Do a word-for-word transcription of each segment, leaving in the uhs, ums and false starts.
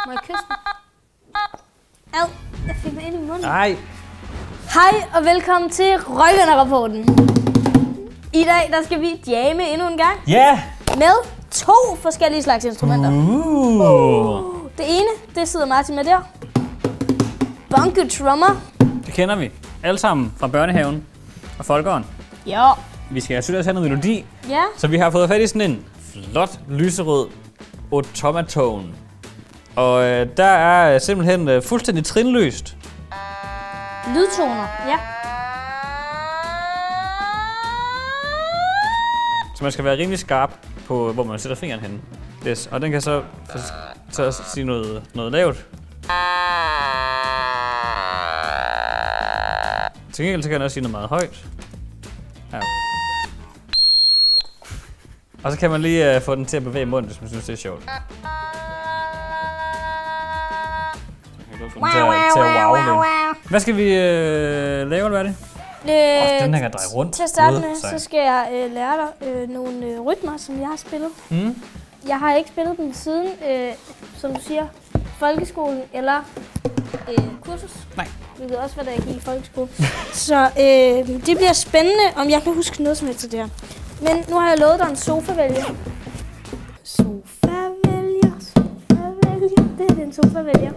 Må jeg kysse den? Ad, jeg fik den ind i munden. Nej. Hej og velkommen til Røgvenner-rapporten. I dag der skal vi jamme endnu en gang. Ja! Yeah. Med to forskellige slags instrumenter. Uh. Uh, det ene, det sidder Martin med der. Bongo trommer. Det kender vi. Alle sammen fra børnehaven og folkeåren. Ja. Vi skal selvfølgelig også have noget melodi. Ja. Så vi har fået fat i sådan en flot lyserød automatone. Og øh, der er simpelthen øh, fuldstændig trinløst. Lydtoner, ja. Så man skal være rimelig skarp på, hvor man sætter fingeren henne. Yes. Og den kan så, så, så sige noget, noget lavt. Til gengæld så kan den også sige noget meget højt. Ja. Og så kan man lige uh, få den til at bevæge munden, hvis man synes, det er sjovt. Wow, til, wow, til at wow, wow, wow, wow. Hvad skal vi øh, lave, eller hvad er det? Øh, oh, den her kan dreje rundt. Til at starte med, så skal jeg øh, lære dig øh, nogle øh, rytmer, som jeg har spillet. Mm. Jeg har ikke spillet dem siden, øh, som du siger, folkeskolen eller øh, kursus. Nej. Hvilket også var, da jeg gik i folkeskole. Så øh, det bliver spændende, om jeg kan huske noget som helst af det her. Men nu har jeg lovet dig en sofa-vælger. Sofa-vælger, sofa-vælger. Det her det er en sofa-vælger.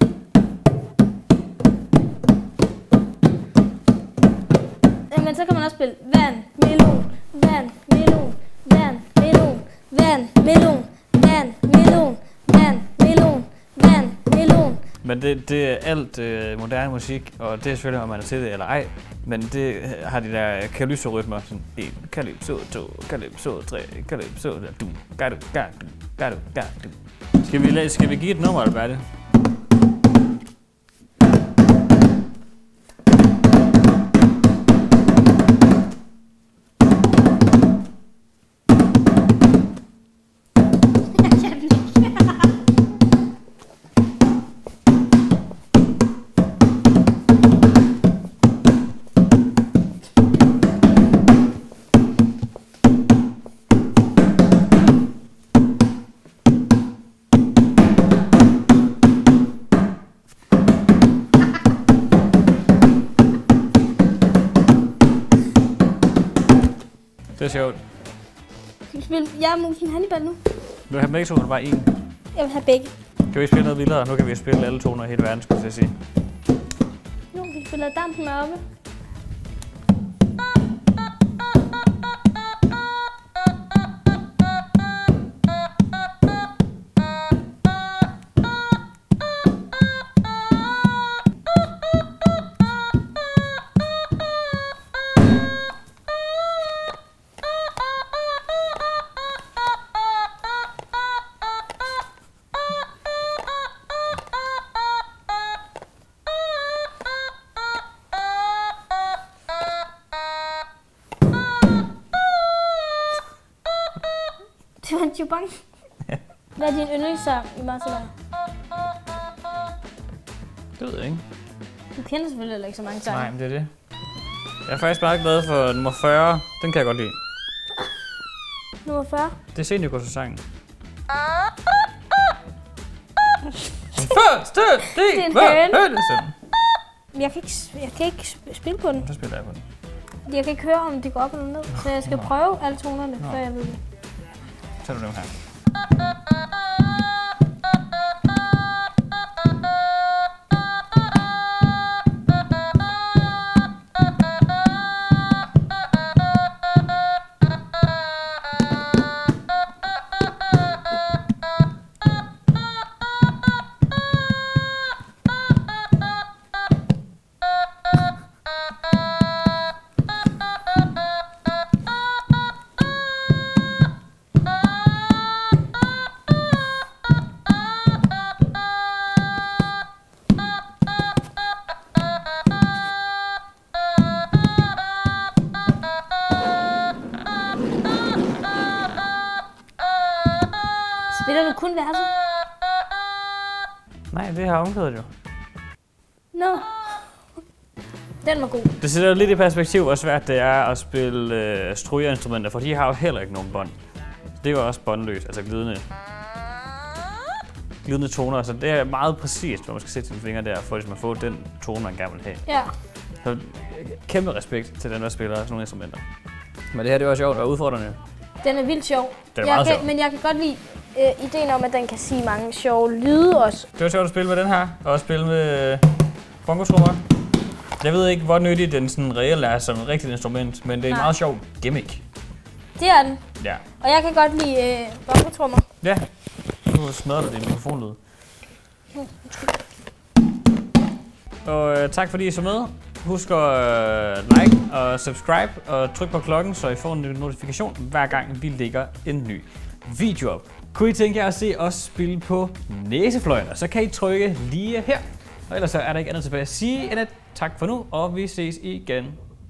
Men så kan man også spille vand, melon, vand, melon, vand, melon, vand, melon, vand, melon, vand, melon, vand, melon. Men det, det er alt øh, moderne musik, og det er selvfølgelig, om man er til det eller ej. Men det har de der calypso-rytmer, sådan en calypso, to, calypso, tre, calypso, du, gadu, gadu, gadu, gadu. Skal vi, skal vi give et nummer, eller hvad er det? Det er sjovt. Skal vi spille? Jeg er musen Hannibal nu. Vil du have begge to, eller bare én? Jeg vil have begge. Kan vi spille noget vildere? Nu kan vi spille alle toner i hele verden, skulle jeg sige. Nu vi spiller dampen oppe. Det var en jubang. Hvad er din yndlingssang i Marseille? Det ved jeg ikke. Du kender selvfølgelig heller ikke så mange sange. Nej, men det er det. Jeg er faktisk bare glad for nummer fyrre. Den kan jeg godt lide. Nummer fyrre? Det er seniorkursussangen. Første del var hønesen. Jeg kan ikke, jeg kan ikke spille på den. Så spiller jeg på den. Jeg kan ikke høre, om det går op eller ned. Så jeg skal prøve alle tonerne, før jeg ved det. Så er du dem her. Spiller du kun verset? Nej, det har omkvædet jo. Nå. No. Den var god. Det sætter lidt i perspektiv, hvor svært det er at spille øh, strygeinstrumenter, for de har jo heller ikke nogen bånd. Det er jo også båndløst, altså glidende. glidende toner, så det er meget præcist, hvor man skal sætte sine fingre der, for at man får den tone, man gerne vil have. Ja. Så kæmpe respekt til den, der spiller sådan nogle instrumenter. Men det her, det var sjovt og udfordrende. Den er vildt sjov. Den er jeg meget kan, sjov. Men jeg kan godt lide øh, ideen om, at den kan sige mange sjove lyde også. Det var sjovt at spille med den her, og at spille med bongotrummer. Jeg ved ikke, hvor nyttig den sådan reelt er som et rigtigt instrument, men det er en Nej. meget sjov gimmick. Det er den. Ja. Og jeg kan godt lide øh, bongotrummer. Ja. Nu smadrer du din mikrofonlyd. Og øh, tak fordi I så med. Husk at øh, like og subscribe og tryk på klokken, så I får en notifikation hver gang vi lægger en ny video op. Kunne I tænke jer at se os spille på næsefløjter, så kan I trykke lige her. Og ellers så er der ikke andet tilbage at sige end at tak for nu, og vi ses igen.